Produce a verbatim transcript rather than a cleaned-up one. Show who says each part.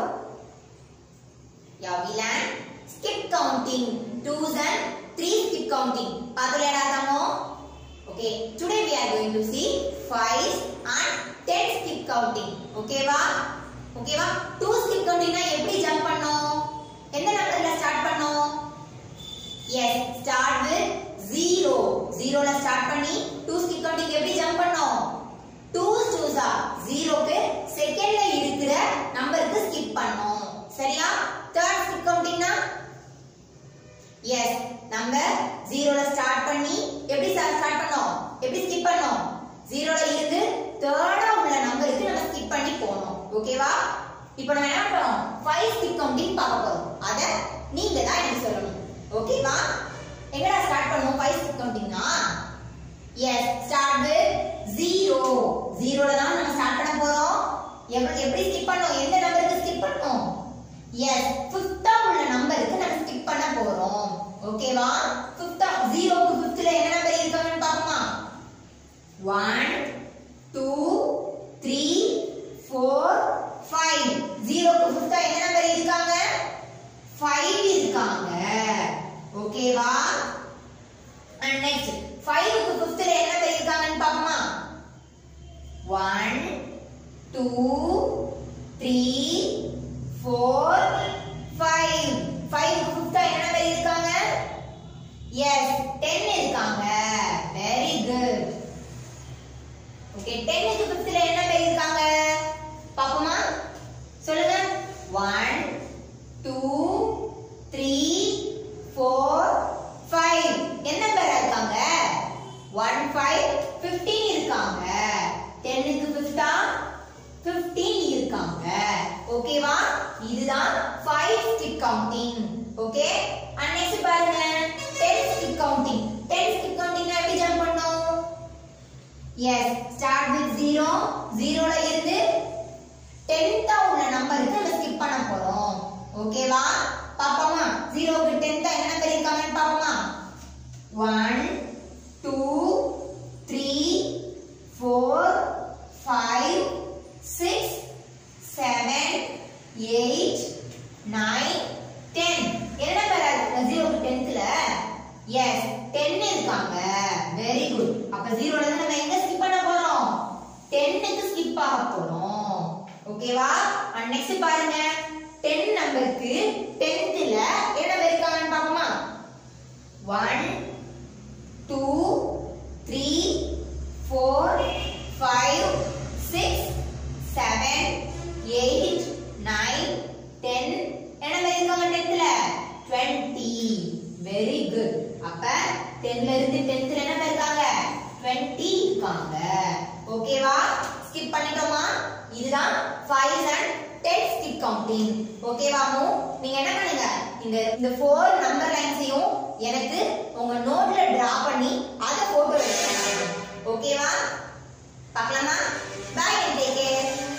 Speaker 1: Yeah, we learn skip counting, twos and three skip counting. Paathulayada tamo? Okay, today we are going to see five and ten skip counting. Okay va? Okay va? Two skip counting na eppadi jump pannom? Endha number la start pannom? Yes, start with zero. Zero la start panni two skip counting eppadi jump pannom? Two twos are zero ku second la irukira number ku skip pannom. சரியா? Third skip counting na? Yes, number zero la start பண்ணி எப்படி start பண்ணோம்? எப்படி skip பண்ணோம்? zero ல இருந்து third உள்ள நம்பருக்கு நம்ம skip பண்ணி போறோம். ஓகேவா? இப்போ நம்ம என்ன பண்றோம்? five skip counting பார்க்க போறோம். அத நீங்க தான் எனக்கு சொல்லணும். ஓகேவா? எங்கடா ஸ்டார்ட் பண்ணுவோம் five skip counting னா? Yes, start with zero. zero ல தான் நம்ம ஸ்டார்ட் பண்ண போறோம். எப்படி எப்படி skip பண்ணோம்? எந்த நம்பருக்கு skip பண்ணோம்? Yes, fifth உள்ள நம்பருக்கு நம்ம skip பண்ண போறோம். ஓகேவா? fifth zero க்கு fifth ல என்ன நம்பர் இருக்கான்னு பாப்போமா? one two three four five. zero க்கு fifth என்ன நம்பர் இருக்காங்க? five இருக்காங்க. ஓகேவா? and next five க்கு fifth ல என்ன நம்பர் இருக்காங்கன்னு பாப்போமா? one two three four five. five க்கு fifth என்ன நம்பர் இருக்காங்க? Yes, ten இருக்காங்க. Very good. Okay, ten க்கு fifth ல என்ன நம்பர் இருக்காங்க? பாப்போமா? சொல்லுங்க. one two three four five. என்ன நம்பர் இருக்காங்க? one five fifteen இருக்காங்க. ten க்கு fifth fifteen இருக்காங்க. ஓகேவா? இதுதான் five skip counting. Okay? and next பாருங்க ten skip counting. ten skip counting னா எப்படி ஜம்ப் பண்ணனும்? yes, start with zero. zero ல இருந்து tenth உள்ள நம்பருக்கு நம்ம skip பண்ண போறோம். ஓகேவா? பாப்போமா? zero க்கு tenth என்ன நம்பர் இருக்காங்கன்னு பாப்போமா? one two three four five six seven eight nine ten. என்ன நம்பர் இருக்கு zero க்கு tenth ல? yes, ten இருக்காங்க. very good. அப்ப zero ல இருந்து நம்ம எங்க skip பண்ண போறோம்? ten க்கு skip ஆக போறோம். ஓகேவா? and next பாருங்க ten நம்பருக்கு tenth ல என்ன நம்பர் இருக்காங்கன்னு பாப்போமா? one two three four five six seven eight nine ten. என்ன நம்பர் இருக்காங்க tenth ல? twenty. very good. அப்ப ten ல இருந்து tenth ல என்ன நம்பர் இருக்காங்க? twenty இருக்காங்க. ஓகேவா? skip பண்ணிட்டோமா? இதுதான் five and ten skip counting. ஓகேவா? நீங்க என்ன பண்ணுங்க? இந்த இந்த four நம்பர் லைன்ஸையும் எனக்கு உங்க நோட்ல டிரா பண்ணி அத போட்டோ எடுத்துக்கோங்க. ஓகேவா? பார்க்கலாமா? Bye and take care.